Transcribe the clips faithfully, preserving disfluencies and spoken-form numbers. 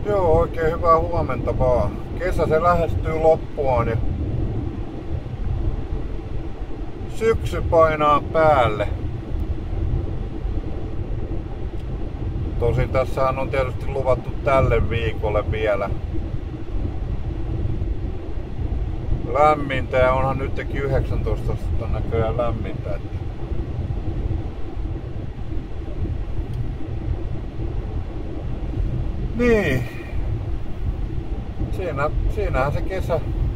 Joo, oikein hyvää huomenta vaan. Kesä se lähestyy loppuaan ja syksy painaa päälle. Tosin tässähän on tietysti luvattu tälle viikolle vielä lämmintä ja onhan nytkin yhdeksäntoista astetta näköjään lämmintä. Että niin. Siinä, siinähän se kesä,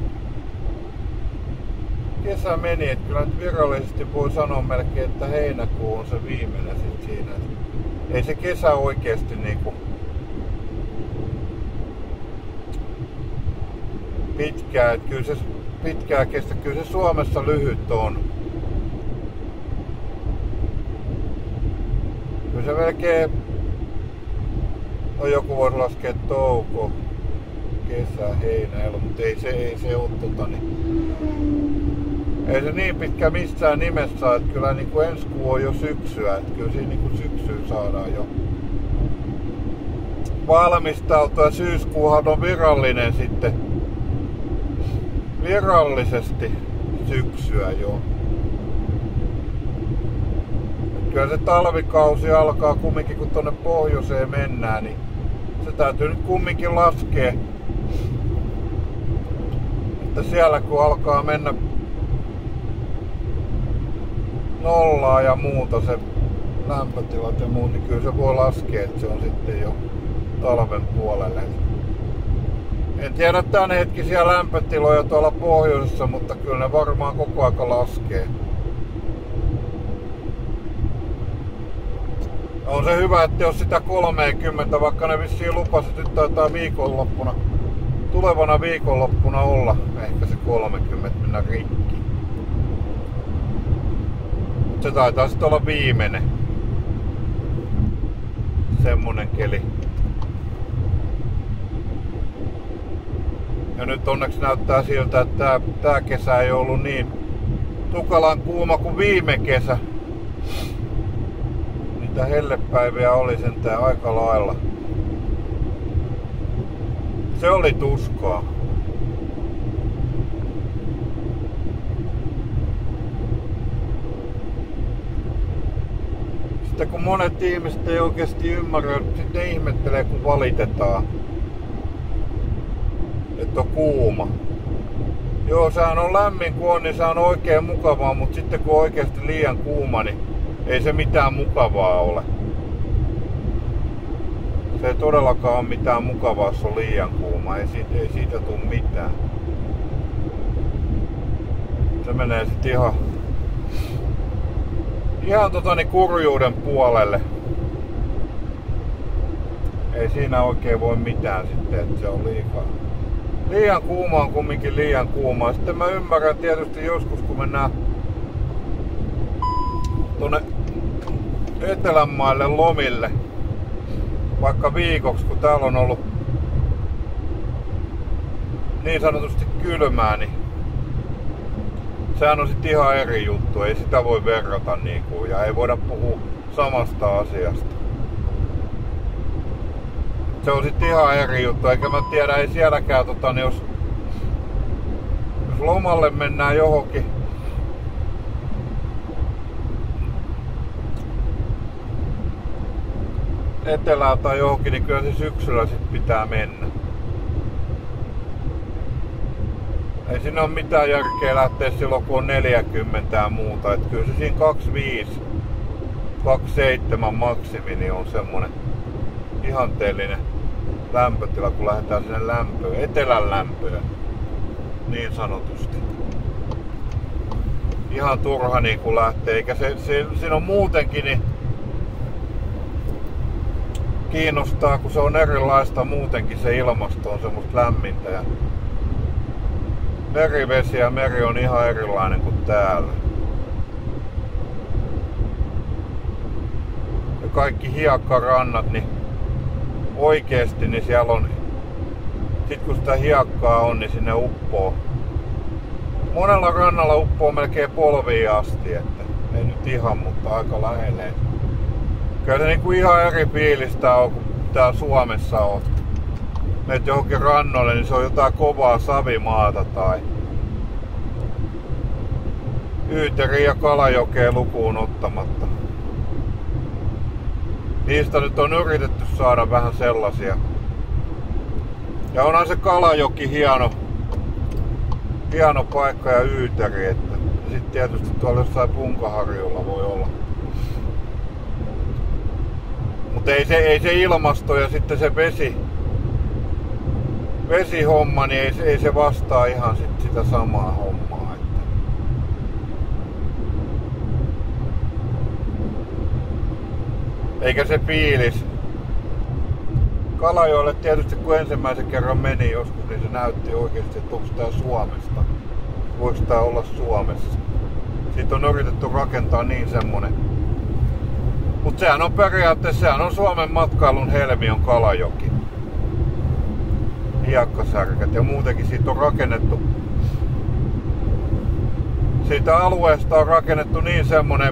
kesä meni, että kyllä nyt virallisesti voi sanoa melkein, että heinäkuu on se viimeinen sit siinä. Ei se kesä oikeesti niinku pitkää, että kyllä se pitkää kestä, kyllä se Suomessa lyhyt on. Kyllä se melkein, no joku voisi laskea touko, kesä, heinä, elo, mutta ei se, ei se ole tota niin. Ei se niin pitkä missään nimessä, että kyllä niin kuin ensi kuu on jo syksyä, että kyllä siinä niin kuin syksyyn saadaan jo valmistautua. Syyskuuhan on virallinen sitten, virallisesti syksyä jo. Kyllä se talvikausi alkaa kumminkin, kun tonne pohjoiseen mennään, niin se täytyy nyt kumminkin laskea, että siellä kun alkaa mennä nollaa ja muuta se lämpötilat ja muut, niin kyllä se voi laskea, että se on sitten jo talven puolelle. En tiedä tän hetkisiä lämpötiloja tuolla pohjoisessa, mutta kyllä ne varmaan koko aika laskee. On se hyvä, että jos sitä kolmekymmentä, vaikka ne vissiin lupasi, että nyt taitaa viikonloppuna, tulevana viikonloppuna olla ehkä se kolmekymmentä mennä rikki. Se taitaa sitten olla viimeinen semmonen keli. Ja nyt onneksi näyttää siltä, että tää, tää kesä ei ollut niin tukalan kuuma kuin viime kesä. Niitä hellepäiviä oli sentään aika lailla. Se oli tuskaa. Sitten kun monet ihmiset ei oikeasti ymmärrä, sitten ne ihmettelee kun valitetaan, että on kuuma. Joo, sehän on lämmin kun on, niin se on oikein mukavaa, mutta sitten kun on oikeasti liian kuuma, niin ei se mitään mukavaa ole. Se ei todellakaan ole mitään mukavaa, jos on liian kuuma. Ei siitä, ei siitä tule mitään. Se menee sitten ihan, ihan totani kurjuuden puolelle. Ei siinä oikein voi mitään sitten, että se on liikaa. Liian kuuma on kumminkin liian kuuma. Sitten mä ymmärrän tietysti joskus, kun mennään tuonne Etelänmaille lomille, vaikka viikoksi, kun täällä on ollut niin sanotusti kylmää, niin sehän on sitten ihan eri juttu. Ei sitä voi verrata niinku, ja ei voida puhua samasta asiasta. Se on sitten ihan eri juttu, eikä mä tiedä, ei sielläkään tota, niin jos, jos lomalle mennään johonkin etelään tai johonkin, niin kyllä se syksyllä sit pitää mennä. Ei siinä ole mitään järkeä lähteä silloin, kun on neljäkymmentä ja muuta. Et kyllä se siinä kaksikymmentäviisi kaksikymmentäseitsemän maksimi niin on semmonen ihanteellinen lämpötila, kun lähdetään sinne lämpöön, etelän lämpöön, niin sanotusti. Ihan turha niin kuin lähtee, eikä se, se, siinä on muutenkin niin kiinnostaa, kun se on erilaista muutenkin, se ilmasto on semmoista lämmintä ja merivesi ja meri on ihan erilainen kuin täällä. Ja kaikki hiekkarannat, niin oikeesti niin siellä on, sit kun sitä hiekkaa on, niin sinne uppoo. Monella rannalla uppoo melkein polviin asti, että ei nyt ihan, mutta aika lähelle. Kyllä se niinku ihan eri fiilistä on, kun täällä Suomessa on. menet johonkin rannoille, niin se on jotain kovaa savimaata tai Yyteri ja Kalajokea lukuun ottamatta. Niistä nyt on yritetty saada vähän sellaisia. Ja onhan se Kalajoki hieno, hieno paikka ja Yyteri, että sitten tietysti tuolla jossain Punkaharjulla voi olla. Mutta ei se, ei se ilmasto ja sitten se vesi, vesihomma, niin ei se, ei se vastaa ihan sit sitä samaa hommaa. Että. Eikä se fiilis. Kalajoelle tietysti kun ensimmäisen kerran meni joskus, niin se näytti oikeesti, että onko tää Suomesta. Voiko tää olla Suomessa? Siitä on yritetty rakentaa niin semmonen. Mut sehän on periaatteessa, sehän on Suomen matkailun helmi on Kalajoki. Hiekkasärkät ja muutenkin siitä on rakennettu. Siitä alueesta on rakennettu niin semmonen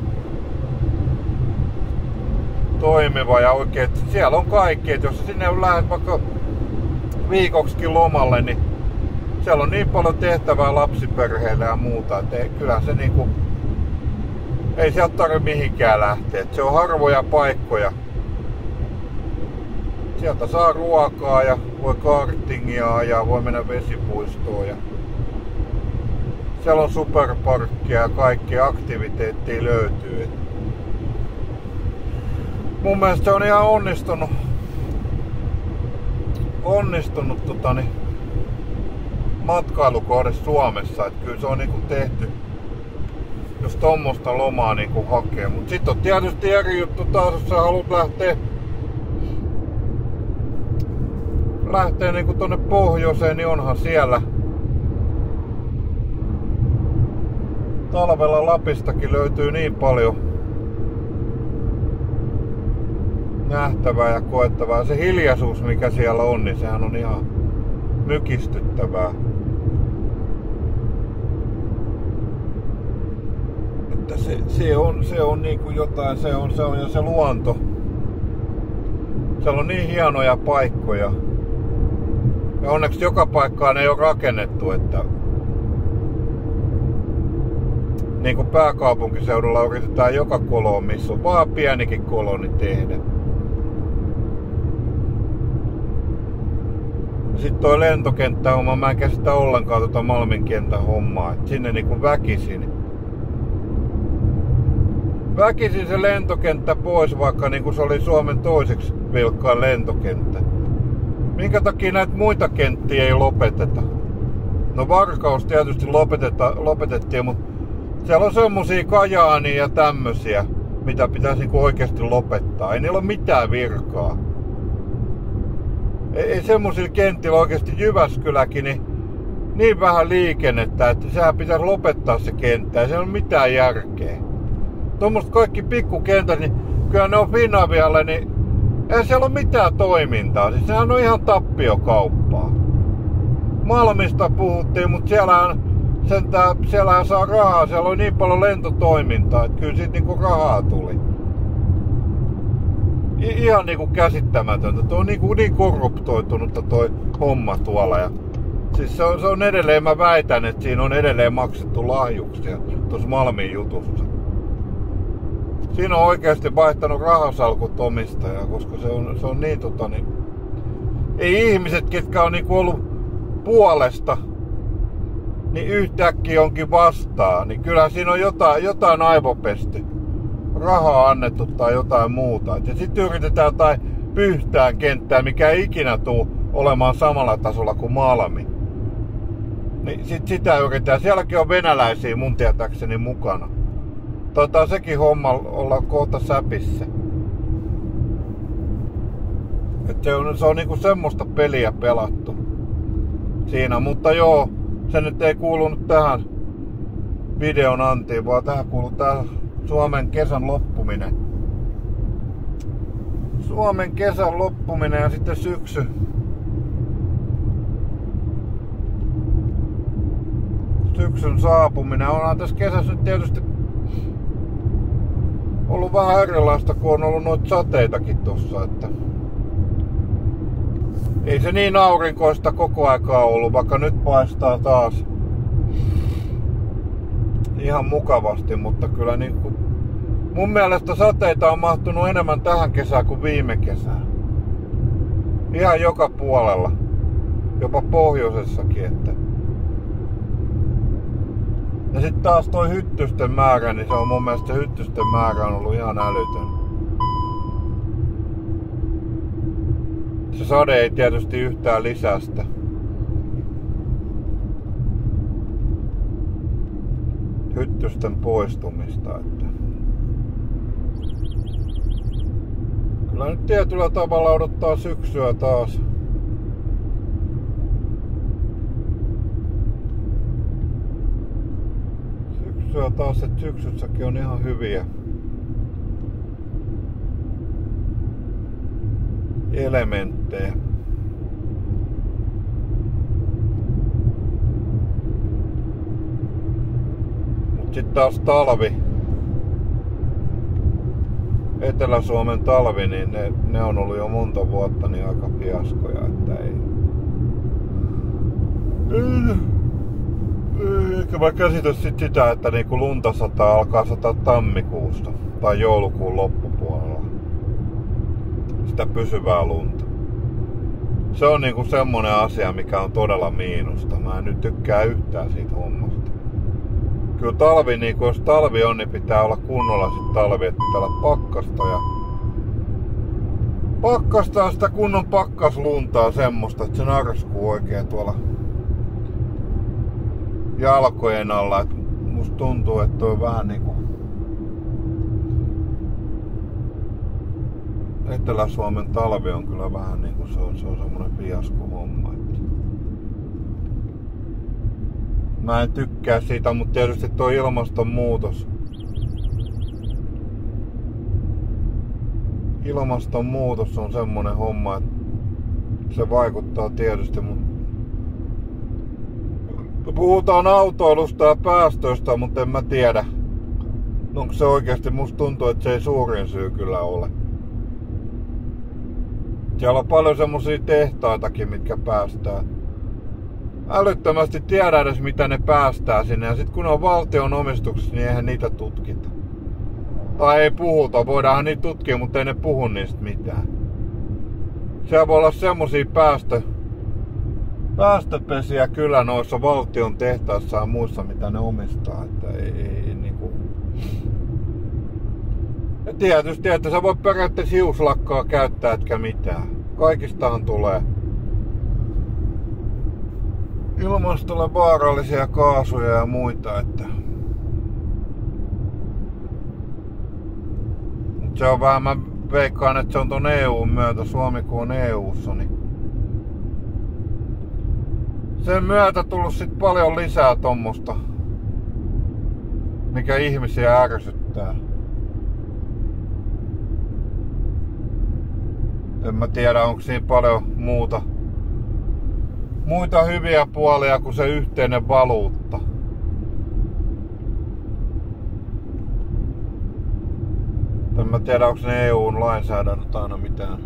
toimiva ja oikein, että siellä on kaikki, että jos sinne lähdet vaikka viikoksikin lomalle, niin siellä on niin paljon tehtävää lapsiperheille ja muuta, että kyllä se niinku, ei sieltä tarvitse mihinkään lähteä, että se on harvoja paikkoja. Sieltä saa ruokaa ja voi kartingia ajaa, voi mennä vesipuistoon ja siellä on superparkkia ja kaikkia aktiviteettia löytyy. Mun mielestä se on ihan onnistunut, onnistunut tota, niin, matkailukohde Suomessa. Et kyllä se on niinku tehty, jos tommoista lomaa niinku hakee. Mut sit on tietysti eri juttu taas, jos sä haluat lähteä, lähteä niinku tonne pohjoiseen, niin onhan siellä talvella Lapistakin löytyy niin paljon nähtävää ja koettavaa. Se hiljaisuus mikä siellä on, niin sehän on ihan mykistyttävää. Että se, se on, se on niinku jotain, se on, se on ja se luonto. Siellä on niin hienoja paikkoja. Ja onneksi joka paikkaan ei ole rakennettu, että niin kuin pääkaupunkiseudulla yritetään joka koloon, missä on vaan pienikin koloni tehdä. Sitten toi lentokenttähomma, mä en käsitä ollenkaan tuota Malmin kentän hommaa, että sinne niinku väkisin. Väkisin se lentokenttä pois, vaikka niinku se oli Suomen toiseksi vilkkaan lentokenttä. Minkä takia näitä muita kenttiä ei lopeteta? No Varkaus tietysti lopeteta, lopetettiin, mutta siellä on semmosia Kajaania ja tämmösiä, mitä pitäisi niinku oikeesti lopettaa. Ei niillä ole mitään virkaa. Ei, ei semmosilla kenttillä oikeesti Jyväskyläkin niin, niin vähän liikennettä, että sehän pitäisi lopettaa se kenttä. Ei se ole mitään järkeä. Tuommoiset kaikki pikkukentät, niin kyllä ne on Finavialle, niin ei siellä ole mitään toimintaa. Siis sehän on ihan tappiokauppaa. Malmista puhuttiin, mutta siellähän, sentään, siellähän saa rahaa. Siellä oli niin paljon lentotoimintaa, että kyllä siitä niinku rahaa tuli. I- ihan niinku käsittämätöntä. Tuo on niinku niin korruptoitunutta toi homma tuolla. Ja siis se on, se on edelleen, mä väitän, että siinä on edelleen maksettu lahjuksia tuossa Malmin jutussa. Siinä on oikeasti vaihtanut rahasalkut omistajaa, koska se on, se on niin tota niin... Ei ihmiset, ketkä on niinku ollut puolesta, niin yhtäkkiä onkin vastaan. Niin kyllä siinä on jotain, jotain aivopesty. Rahaa annettu tai jotain muuta. Ja sitten yritetään jotain Pyhtään kenttää, mikä ei ikinä tule olemaan samalla tasolla kuin Malmi. Niin sit sitä yritetään. Sielläkin on venäläisiä mun tietääkseni mukana. Taitaa sekin homma olla kohta säpissä. Et se on, se on niinku semmoista peliä pelattu siinä, mutta joo, se nyt ei kuulunut tähän videon antiin, vaan tähän kuuluu tää Suomen kesän loppuminen. Suomen kesän loppuminen ja sitten syksy. Syksyn saapuminen. Onhan tässä kesässä nyt tietysti ollut vähän erilaista, kun on ollut noita sateitakin tossa, että Ei se niin aurinkoista koko aikaa ollut, vaikka nyt paistaa taas ihan mukavasti, mutta kyllä niin kuin mun mielestä sateita on mahtunut enemmän tähän kesään kuin viime kesään. Ihan joka puolella. Jopa pohjoisessakin, että. Ja sit taas toi hyttysten määrä, niin se on mun mielestä se hyttysten määrä on ollut ihan älytön. Se sade ei tietysti yhtään lisää sitä. Hyttysten poistumista, että. Kyllä nyt tietyllä tavalla odottaa syksyä taas. Syksyä taas, että syksyssäkin on ihan hyviä elementtejä. Mut sit taas talvi. Etelä-Suomen talvi, niin ne, ne on ollut jo monta vuotta niin aika fiaskoja, että ei. Eikä mä käsitä sit sitä, että niinku lunta sataa alkaa sataa tammikuusta tai joulukuun loppupuolella. Sitä pysyvää lunta. Se on niinku semmonen asia, mikä on todella miinusta. Mä en nyt tykkää yhtään siitä hommasta. Kyllä talvi, niinku jos talvi on, niin pitää olla kunnolla sit talvi, että pitää olla pakkasta ja pakkasta sitä kunnon pakkasluntaa semmoista, että se narskuu oikein tuolla jalkojen alla. Et musta tuntuu, että toi vähän niinku Etelä-Suomen talvi on kyllä vähän niinku se on, se on semmonen fiasko homma. Että mä en tykkää siitä, mutta tietysti tuo ilmastonmuutos. Ilmastonmuutos on semmonen homma, että se vaikuttaa tietysti, mutta puhutaan autoilusta ja päästöistä, mutta en mä tiedä. Onko se oikeasti, musta tuntuu, että se ei suurin syy kyllä ole. Siellä on paljon semmosia tehtaitakin, mitkä päästää. Älyttömästi tiedä edes mitä ne päästää sinne. Ja sit kun on valtion omistuksessa, niin eihän niitä tutkita. Tai ei puhuta, voidaanhan niitä tutkia, mutta ei ne puhu niistä mitään. Siellä voi olla semmosia päästö, päästöpesiä kyllä noissa valtion tehtaissa ja muissa, mitä ne omistaa. Että ei, ei niinku. Ja tietysti, että sä voit periaatteessa hiuslakkaa käyttää, etkä mitään. Kaikistahan tulee ilmastolle vaarallisia kaasuja ja muita, että mut se on vähän, mä veikkaan, että se on ton E U:n myötä, Suomi kun on E U:ssa, niin sen myötä tullut sit paljon lisää tommosta, mikä ihmisiä ärsyttää. En mä tiedä, onko siinä paljon muuta, muita hyviä puolia kuin se yhteinen valuutta. En mä tiedä, onko ne E U:n lainsäädännöt aina mitään.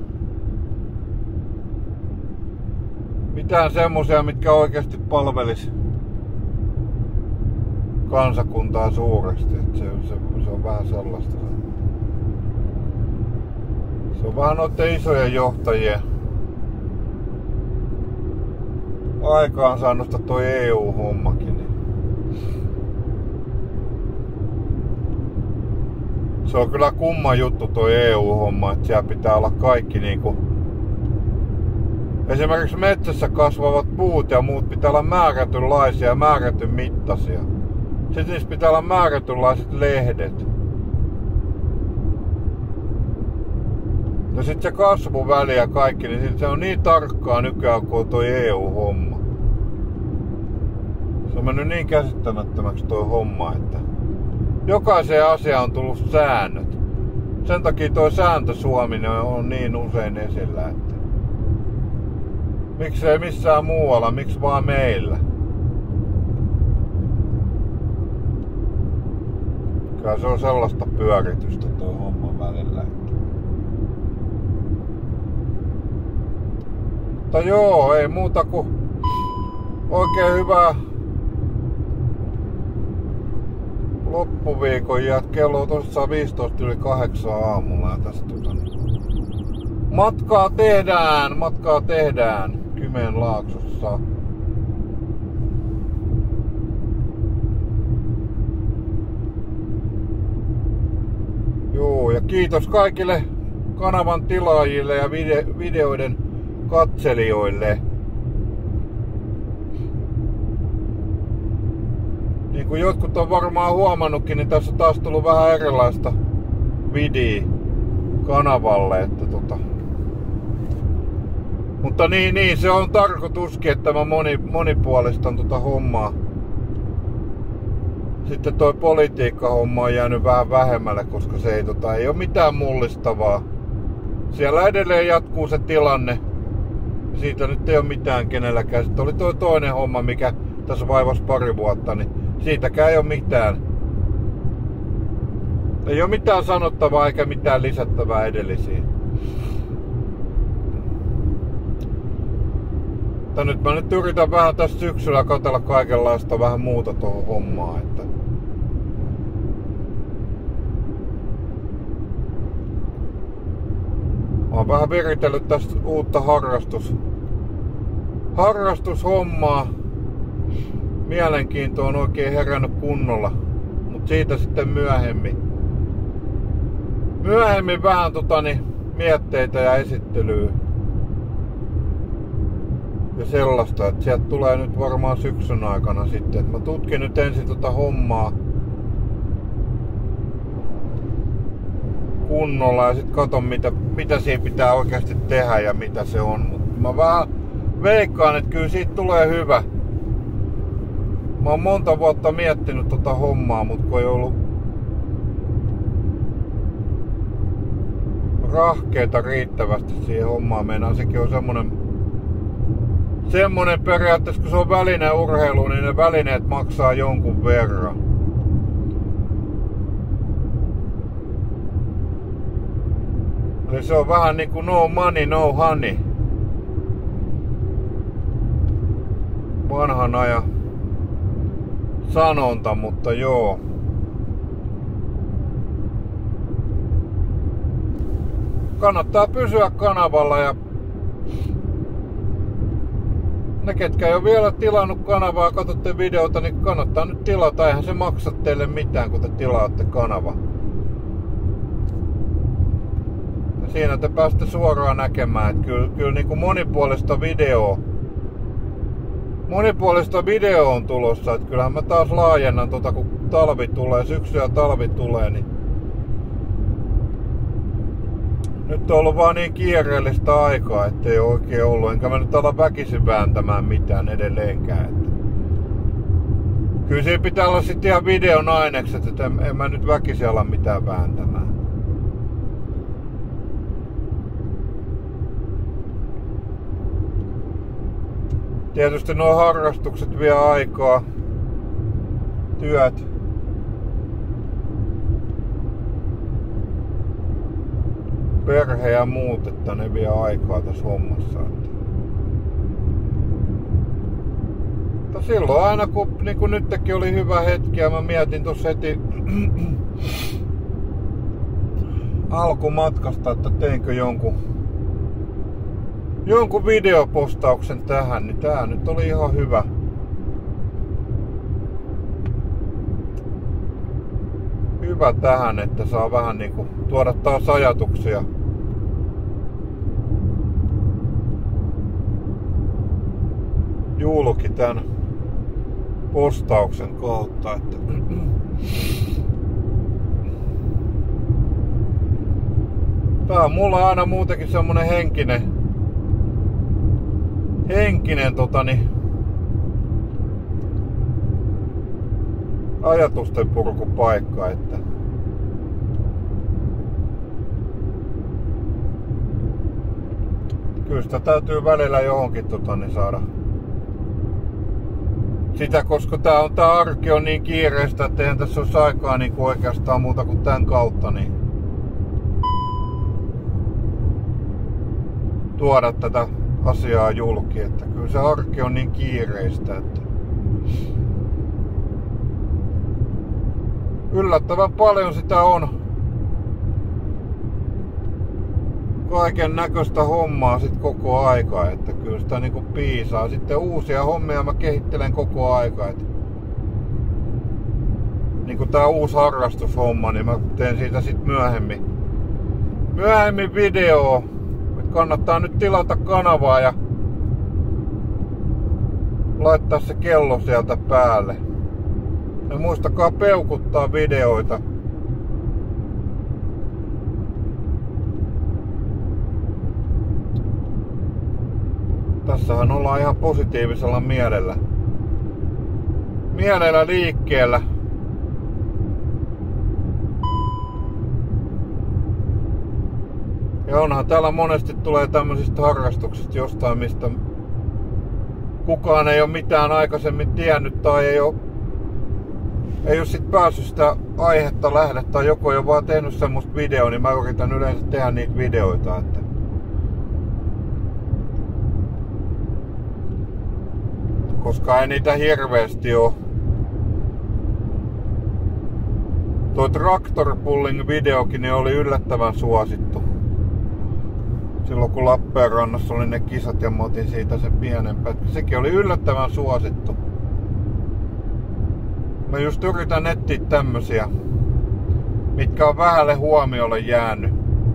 Mitään semmosia, mitkä oikeasti palvelis kansakuntaa suuresti. Et se, se, se on vähän sellaista. Se on vähän noiden isojen johtajien aikaansaannosta toi E U-hommakin. Niin se on kyllä kumma juttu toi E U-homma, että siellä pitää olla kaikki niinku. Esimerkiksi metsässä kasvavat puut ja muut pitää olla määrätynlaisia ja määrätyn mittaisia. Sitten niissä pitää olla määrätynlaiset lehdet. Ja sit se kasvuväli ja kaikki, niin sit se on niin tarkkaa nykyään kuin toi E U-homma. Se on mennyt niin käsittämättömäksi toi homma, että jokaiseen asiaan on tullut säännöt. Sen takia toi sääntö Suomi on niin usein esillä, että miksei missään muualla, miksi vaan meillä? Kyllä se on sellaista pyöritystä toi homma välillä. Mutta joo, ei muuta kuin oikein hyvää loppuviikon ja kello on tosissaan viisitoista yli kahdeksan aamulla ja tästä matkaa tehdään, matkaa tehdään Kymenlaaksossa. Joo, ja kiitos kaikille kanavan tilaajille ja vide- videoiden katselijoille. Niin kuin jotkut on varmaan huomannutkin, niin tässä on taas tullut vähän erilaista videoa kanavalle. Että tota. Mutta niin, niin, se on tarkoituskin, että mä moni, monipuolistan tota hommaa. Sitten toi politiikka-homma on jäänyt vähän vähemmälle, koska se ei, tota, ei ole mitään mullistavaa. Siellä edelleen jatkuu se tilanne. Siitä nyt ei ole mitään kenelläkään. Sitten oli toi toinen homma, mikä tässä vaivasi pari vuotta, niin siitäkään ei ole mitään. Ei ole mitään sanottavaa eikä mitään lisättävää edellisiin. Mutta nyt mä nyt yritän vähän tässä syksyllä katsella kaikenlaista vähän muuta tuohon hommaan. Että mä oon vähän viritellyt tästä uutta harrastus, harrastushommaa. Mielenkiinto on oikein herännyt kunnolla, mutta siitä sitten myöhemmin. Myöhemmin vähän totani, mietteitä ja esittelyä ja sellaista, että sieltä tulee nyt varmaan syksyn aikana sitten. Mä tutkin nyt ensin tota hommaa kunnolla ja sitten katon mitä, mitä siinä pitää oikeasti tehdä ja mitä se on. Mut mä vähän veikkaan, että kyllä siitä tulee hyvä. Mä oon monta vuotta miettinyt tota hommaa, mut kun ei ollut rahkeita riittävästi siihen hommaan mennään. Sekin on semmonen semmonen periaatteessa, kun se on välineurheilu, niin ne välineet maksaa jonkun verran. Eli se on vähän niinku no money, no honey. Vanhan ajan sanonta, mutta joo. Kannattaa pysyä kanavalla ja ne, ketkä ei ole vielä tilannut kanavaa ja katsotte videota, niin kannattaa nyt tilata. Eihän se maksa teille mitään, kun te tilaatte kanava. Ja siinä te pääsette suoraan näkemään, että kyllä, kyllä niin kuin monipuolista videoa Monipuolista video on tulossa, että kyllähän mä taas laajennan tota, kun talvi tulee, syksy ja talvi tulee, niin nyt on ollut vaan niin kiireellistä aikaa, ettei ole oikein ollut, enkä mä nyt ala väkisin vääntämään mitään edelleenkään. Että kyllä siinä pitää olla sitten ihan videon ainekset, että en, en mä nyt väkisin ala mitään vääntämään. Tietysti nuo harrastukset vie aikaa, työt. Perhe ja muut, että ne vie aikaa tässä hommassa. Mutta silloin aina kun, niin kuin nytkin oli hyvä hetki ja mä mietin tuossa heti alkumatkasta, että teinkö jonkun jonkun videopostauksen tähän, niin tää nyt oli ihan hyvä. Hyvä tähän, että saa vähän niinku tuoda taas ajatuksia. Julki tän postauksen kautta, että tää on mulla aina muutenkin semmonen henkinen henkinen totani ajatusten purkupaikka, että kyllä sitä täytyy välillä johonkin totani saada sitä, koska tää on tää arki on niin kiireistä, että eihän tässä olisi aikaa niin oikeastaan muuta kuin tän kautta niin tuoda tätä asiaa julki, että kyllä se arki on niin kiireistä, että yllättävän paljon sitä on. Kaiken näköistä hommaa sit koko aika, että kyllä sitä niinku piisaa. Sitten uusia hommia mä kehittelen koko aika, että niinku tää uusi harrastushomma, niin mä teen siitä sit myöhemmin myöhemmin video. Kannattaa nyt tilata kanavaa ja laittaa se kello sieltä päälle. Ja muistakaa peukuttaa videoita. Tässähän ollaan ihan positiivisella mielellä. Mielellä liikkeellä. Ja onhan täällä monesti tulee tämmöisistä harrastuksista jostain, mistä kukaan ei ole mitään aikaisemmin tiennyt tai ei ole, ei ole sit päässyt sitä aihetta lähde tai joku ei ole vaan tehnyt semmoista videoa, niin mä yritän yleensä tehdä niitä videoita. Että koska ei niitä hirveästi oo. Tuo Tractor Pulling videokin niin oli yllättävän suosittu. Silloin kun Lappeenrannassa oli ne kisat ja mä otin siitä sen pienen pätkän. Sekin oli yllättävän suosittu. Mä just yritän etsiä tämmösiä, mitkä on vähälle huomiolle jäänyt.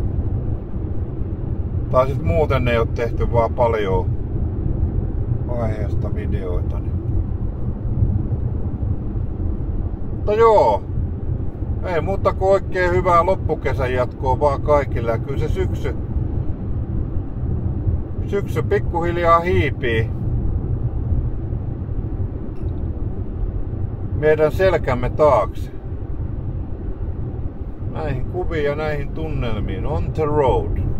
Tai sit muuten ei oo tehty vaan paljon aiheesta videoita. Mutta joo. Ei muuta kuin oikein hyvää loppukesän jatkoa vaan kaikille. Ja kyllä se syksy Syksy pikkuhiljaa hiipii meidän selkämme taakse. Näihin kuviin ja näihin tunnelmiin. On the road.